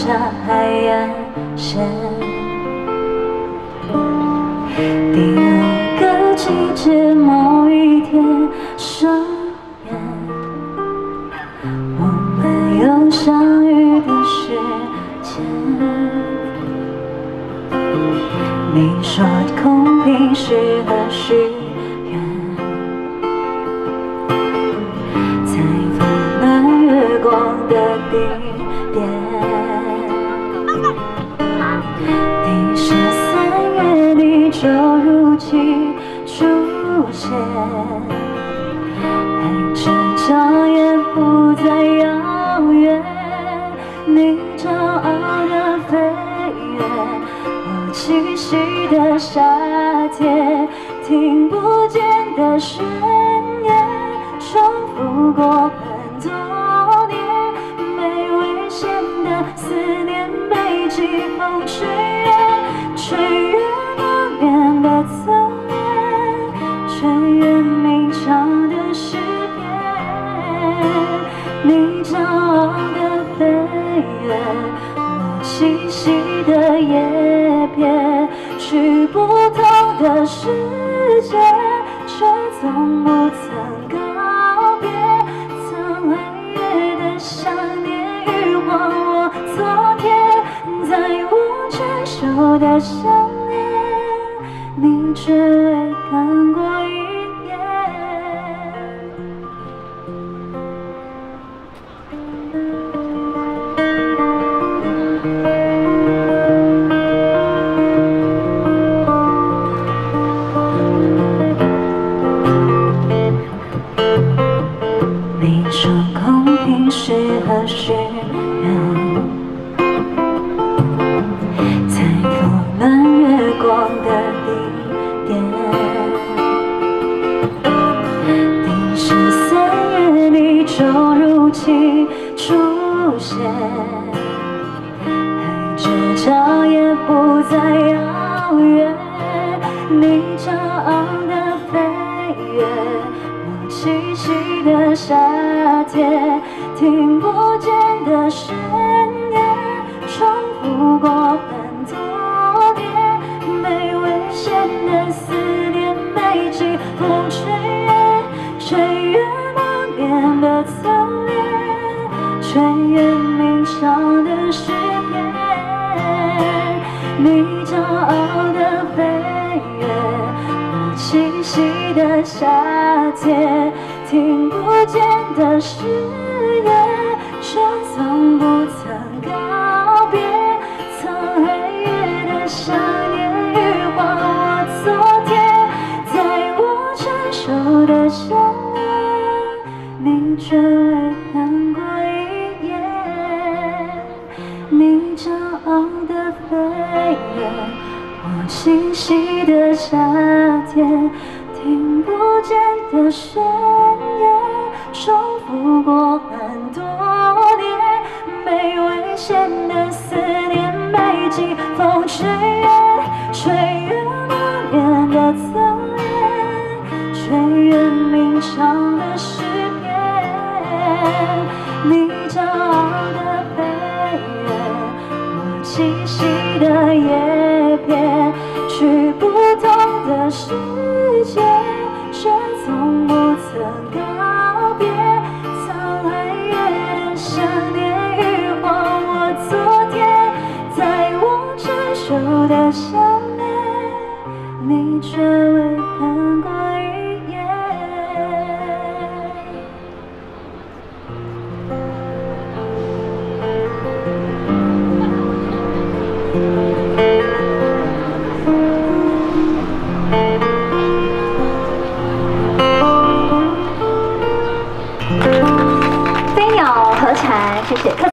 下海岸线。第5个季节，某一天上演，我们有相遇的时间。你说空瓶适合许愿，在温暖月光的地点。第13月，你就如期出现，爱之角也不再遥远。你骄傲的飞跃，我栖息的夏天，听不见的宣言，重复过很多年，没危险的思念被季风吹远，吹远难眠的侧脸，吹远鸣唱的诗篇。你骄傲的飞跃，我栖息的叶片，去不同的世界，却从不曾告别。曾黑夜的想念与忘我昨天，在我成熟的想念，你却未看过一眼。你说空瓶适合许愿，在温暖月光的地点。第13月，你就如期出现，爱之角也不再遥远。你骄傲的飞跃，我栖息的夏天，听不见的宣言，重复过很多年，没危险的思念被季风吹远，吹远难眠的侧脸，吹远鸣唱的诗篇。你骄傲的飞跃，我栖息的夏天，听不见的誓言，却从不曾告别。曾黑夜的想念与忘我昨天，在我成熟的想念，你却未看过一眼。你骄傲的飞跃，我栖息的夏天，听不见的宣言，重复过很多年，没危险的思念被季风吹远，吹远难眠的侧脸，吹远鸣唱的诗篇。你骄傲的飞跃，我栖息的叶片，去不同的世界，却从不曾告别。曾黑夜的想念与忘我昨天，在我成熟的想念，你却未看过一眼。 飞鸟和蝉，谢谢。